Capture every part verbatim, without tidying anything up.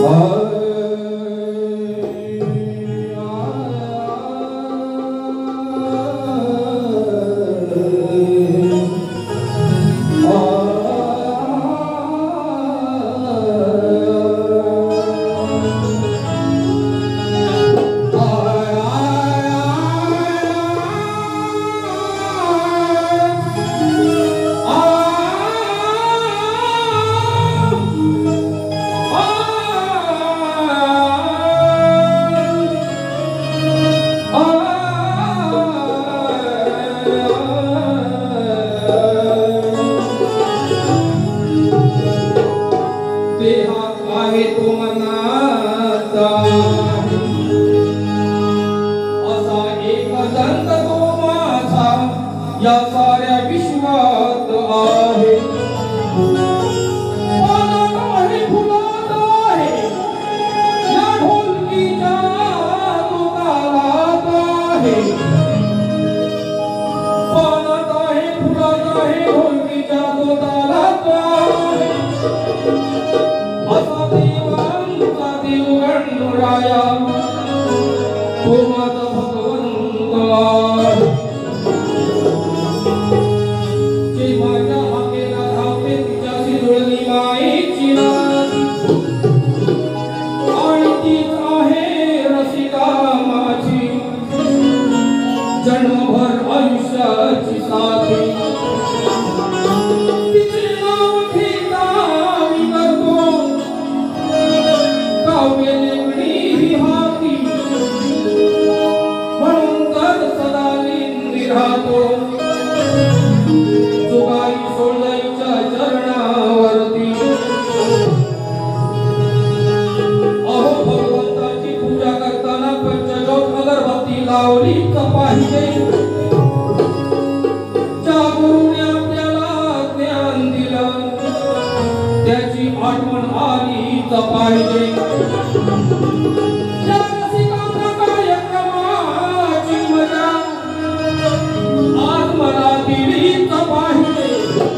या साऱ्या विश्वात आहे पानात आहे फुलात आहे या ढोलकीच्या तुकारात आहे पानात आहे फुलात आहे ढोलकीच्या तुकारात आहे असा देवांचा देव गणराया तो माझा भगवंत आहे जन्मभर आयुष्याची साथी तिचे नाव घेता मी करतो काव्य लेखणी हाती म्हणून तर सदा लिंगी राहतो जोगाई सोळाईच्या चरणावरती अहो भगवंताची पूजा करताना पंचज्योत अगरबत्ती लावली पाहिजे ज्या गुरुने आपल्याला ज्ञान दिलं त्याची आठवण आलीच पाहिजे या रसिकांना कार्यक्रमाची मजा आज मला दिलीच पाहिजे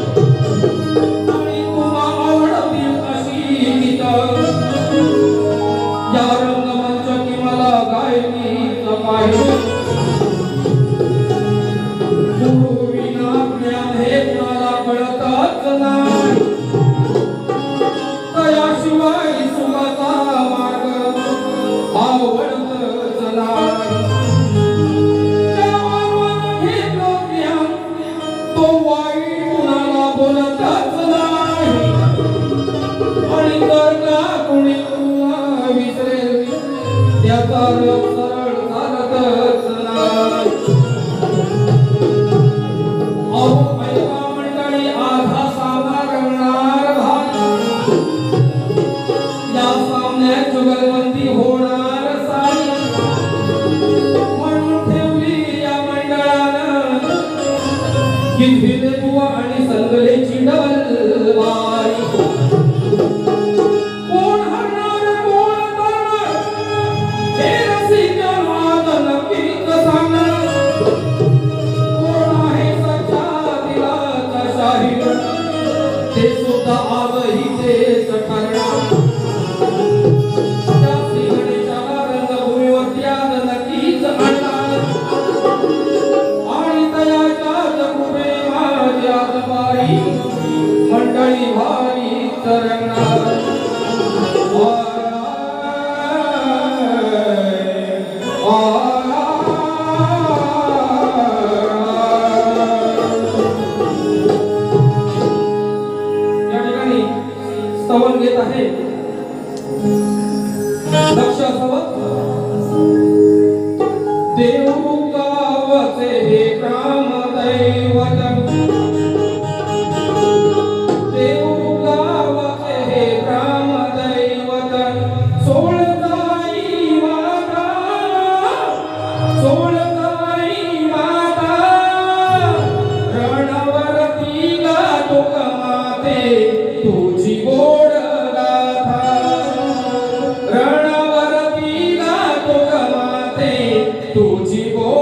आणि तुम्हा आवडतील अशी गीतं या रंगमंच मला गायलीच पाहिजे शिवाय सुखाचा मार्ग आवडतच नाही घेतलो ज्ञान तो वाईट कुणाला बोलतच नाही आणि जर का कुणी विसरेल त्याचा सरळ चालतच नाही अहो ऐका मंडळी आज हा सामना रंगणार जुगलबंदी होणार सारी म्हणून ठेवली या मंडळानं किल्ले बुवा आणि संगलेची डबलवारी कोण हरणार कोण तरणार हे रसिका आज नक्कीच सांगणार कोण आहे सच्चा दिलाचा शाहीर ते सुद्धा आजही तेच ठरणार मंडळी भारी तरंगणार या ठिकाणी स्तवन घेत आहे लक्ष असावं देव गावचे हे ग्रामदैवत तुझी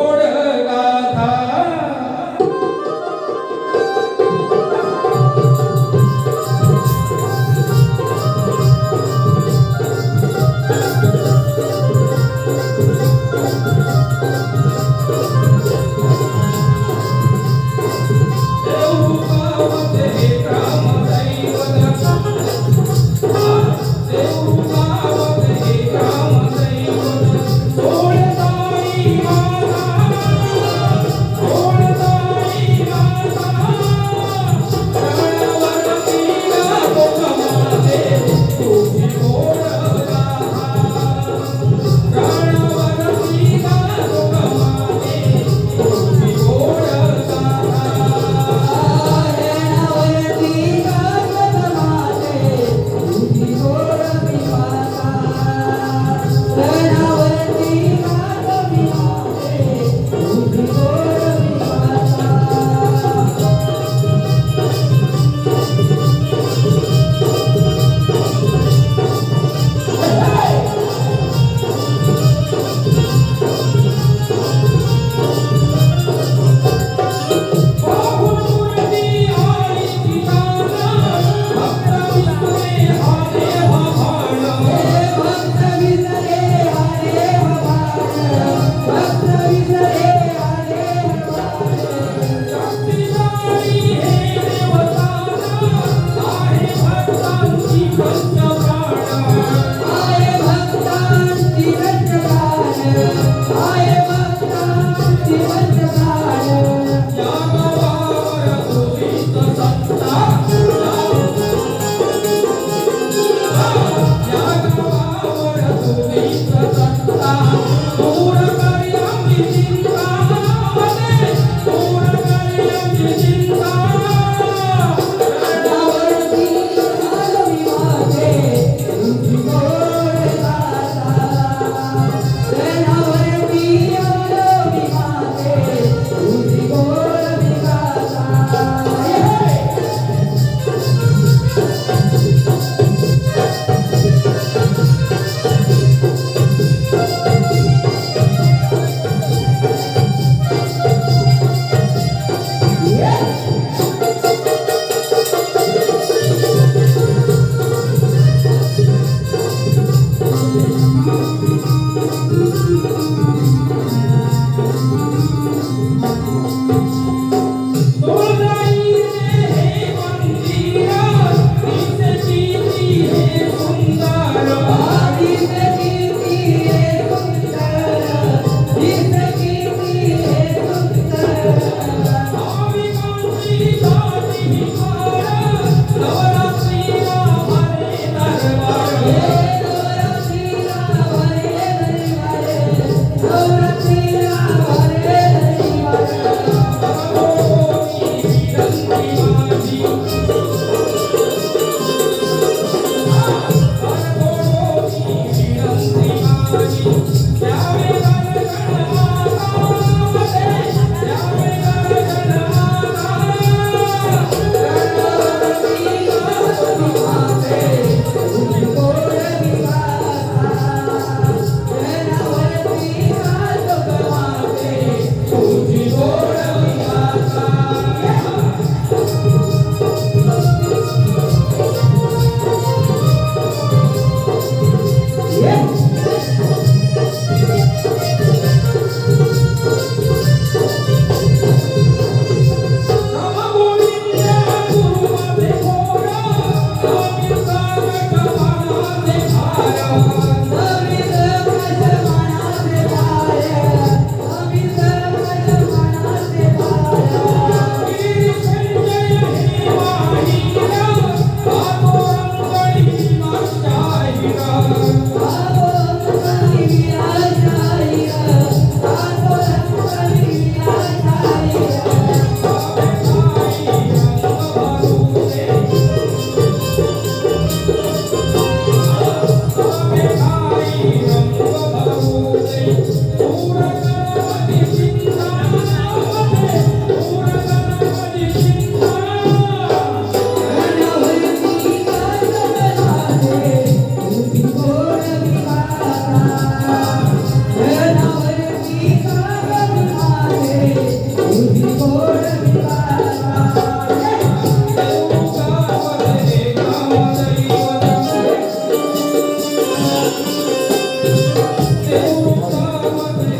उत्तम ते